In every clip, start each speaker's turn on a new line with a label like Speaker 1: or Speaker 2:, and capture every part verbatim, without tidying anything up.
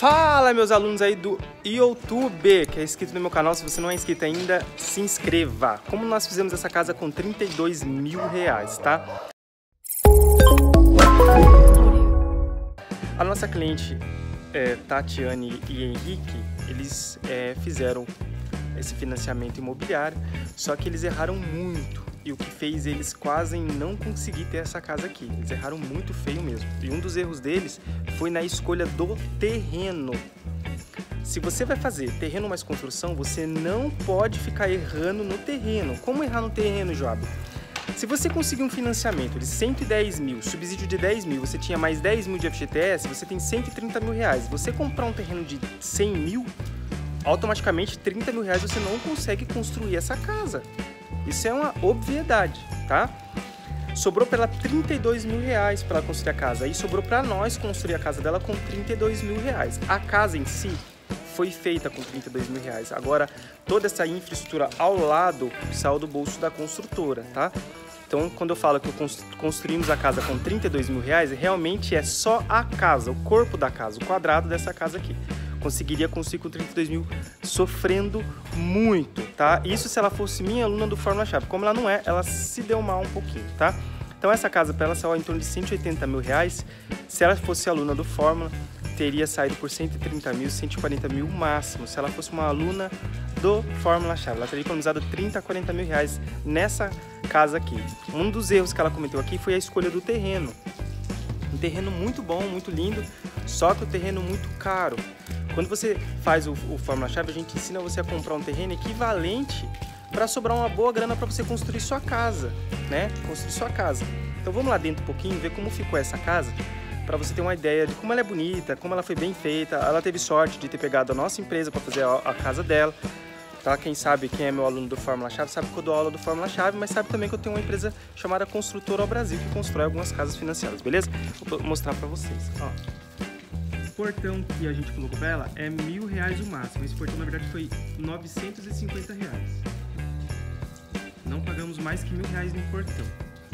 Speaker 1: Fala, meus alunos aí do YouTube, que é inscrito no meu canal. Se você não é inscrito ainda, se inscreva. Como nós fizemos essa casa com trinta e dois mil reais, tá? A nossa cliente, é, Tatiane e Henrique, eles é, fizeram esse financiamento imobiliário, só que eles erraram muito. E o que fez eles quase não conseguir ter essa casa aqui. Eles erraram muito feio mesmo. E um dos erros deles foi na escolha do terreno. Se você vai fazer terreno mais construção, você não pode ficar errando no terreno. Como errar no terreno, Joab? Se você conseguir um financiamento de cento e dez mil, subsídio de dez mil, você tinha mais dez mil de F G T S, você tem cento e trinta mil reais. Você comprar um terreno de cem mil, automaticamente trinta mil reais você não consegue construir essa casa. Isso é uma obviedade, tá? Sobrou para ela trinta e dois mil reais para ela construir a casa. Aí sobrou para nós construir a casa dela com trinta e dois mil reais. A casa em si foi feita com trinta e dois mil reais. Agora, toda essa infraestrutura ao lado saiu do bolso da construtora, tá? Então, quando eu falo que construímos a casa com trinta e dois mil reais, realmente é só a casa, o corpo da casa, o quadrado dessa casa aqui. Conseguiria construir com trinta e dois mil sofrendo muito, tá? Isso se ela fosse minha aluna do Fórmula Chave. Como ela não é, ela se deu mal um pouquinho, tá? Então essa casa para ela saiu em torno de cento e oitenta mil reais. Se ela fosse aluna do Fórmula, teria saído por cento e trinta mil, cento e quarenta mil máximo. Se ela fosse uma aluna do Fórmula Chave, ela teria economizado trinta a quarenta mil reais nessa casa aqui. Um dos erros que ela cometeu aqui foi a escolha do terreno. Um terreno muito bom, muito lindo, só que o terreno muito caro. Quando você faz o, o Fórmula Chave, a gente ensina você a comprar um terreno equivalente para sobrar uma boa grana para você construir sua casa, né? Construir sua casa. Então vamos lá dentro um pouquinho, ver como ficou essa casa, para você ter uma ideia de como ela é bonita, como ela foi bem feita. Ela teve sorte de ter pegado a nossa empresa para fazer a, a casa dela. Tá? Quem sabe, quem é meu aluno do Fórmula Chave, sabe que eu dou aula do Fórmula Chave, mas sabe também que eu tenho uma empresa chamada Construtora ao Brasil, que constrói algumas casas financiadas, beleza? Vou mostrar para vocês. Ó. O portão que a gente colocou para ela é mil reais o máximo. Esse portão, na verdade, foi novecentos e cinquenta reais. Não pagamos mais que mil reais no portão.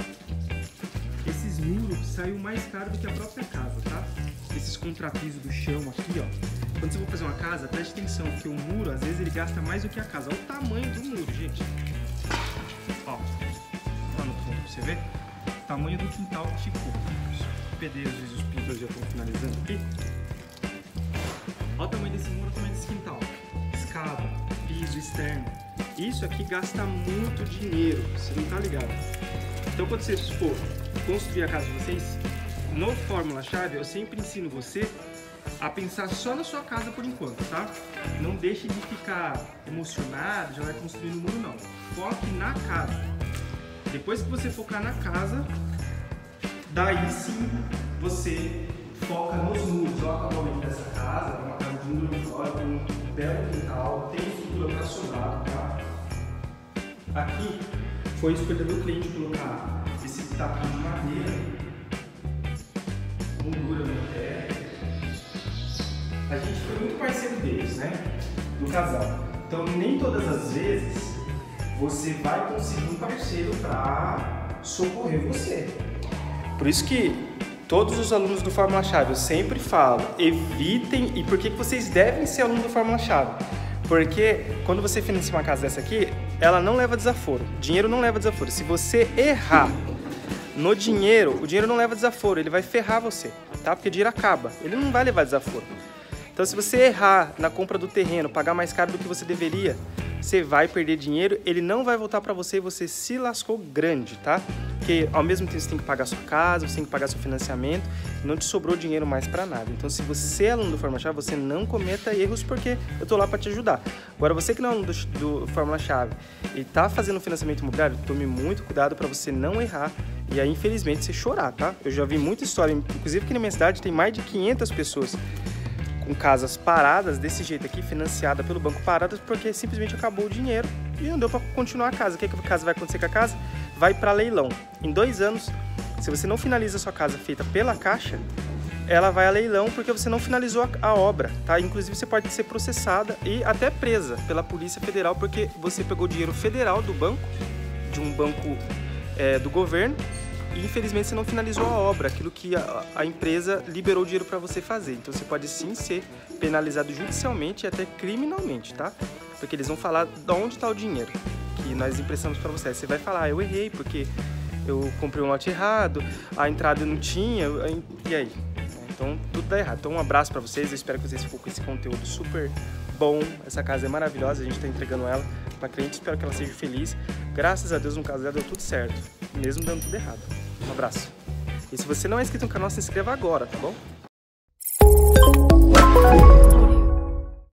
Speaker 1: Esses muros saiu mais caro do que a própria casa, tá? Esses contrapisos do chão aqui, ó. Quando você for fazer uma casa, preste atenção, porque o muro, às vezes, ele gasta mais do que a casa. Olha o tamanho do muro, gente. Ó, lá no fundo, pra você ver o tamanho do quintal que ficou. Os pedreiros e os pintores já estão finalizando aqui. Olha o tamanho desse muro, o tamanho desse quintal. Escada, piso externo. Isso aqui gasta muito dinheiro, você não tá ligado? Então, quando você for construir a casa de vocês, no Fórmula Chave, eu sempre ensino você a pensar só na sua casa por enquanto, tá? Não deixe de ficar emocionado, já vai construindo o muro, não. Foque na casa. Depois que você focar na casa, daí sim você foca nos muros. Olha o acabamento dessa casa, é uma casa de um dormitório, tem um belo quintal, tem estrutura para sobrado, tá? Aqui foi a escolha do cliente colocar esse tapinho de madeira, moldura no pé. A gente foi muito parceiro deles, né? Do casal. Então, nem todas as vezes você vai conseguir um parceiro para socorrer você. Por isso que todos os alunos do Fórmula Chave, eu sempre falo, evitem, e por que vocês devem ser aluno do Fórmula Chave? Porque quando você financia uma casa dessa aqui, ela não leva desaforo. Dinheiro não leva desaforo. Se você errar no dinheiro, o dinheiro não leva desaforo, ele vai ferrar você, tá? Porque o dinheiro acaba, ele não vai levar desaforo. Então, se você errar na compra do terreno, pagar mais caro do que você deveria, você vai perder dinheiro, ele não vai voltar para você e você se lascou grande, tá? Porque ao mesmo tempo você tem que pagar sua casa, você tem que pagar seu financiamento, não te sobrou dinheiro mais para nada. Então, se você é aluno do Fórmula Chave, você não cometa erros, porque eu tô lá para te ajudar. Agora, você que não é aluno do, do Fórmula Chave e tá fazendo financiamento imobiliário, tome muito cuidado para você não errar e aí, infelizmente, você chorar, tá? Eu já vi muita história, inclusive aqui na minha cidade tem mais de quinhentas pessoas com casas paradas desse jeito aqui, financiada pelo banco, paradas porque simplesmente acabou o dinheiro e não deu para continuar a casa. O que, é que a casa vai acontecer com a casa? Vai para leilão. Em dois anos, se você não finaliza a sua casa feita pela Caixa, ela vai a leilão porque você não finalizou a, a obra, tá? Inclusive você pode ser processada e até presa pela Polícia Federal porque você pegou dinheiro federal do banco, de um banco é, do governo, e infelizmente você não finalizou a obra, aquilo que a, a empresa liberou o dinheiro para você fazer. Então você pode sim ser penalizado judicialmente e até criminalmente, tá? Porque eles vão falar de onde está o dinheiro que nós emprestamos para você. Aí você vai falar, ah, eu errei porque eu comprei um lote errado, a entrada não tinha, e aí? Então tudo dá errado. Então um abraço para vocês, eu espero que vocês ficam com esse conteúdo super bom. Essa casa é maravilhosa, a gente está entregando ela para cliente, espero que ela seja feliz. Graças a Deus no caso dela deu tudo certo, mesmo dando tudo errado. Um abraço. E se você não é inscrito no canal, se inscreva agora, tá bom?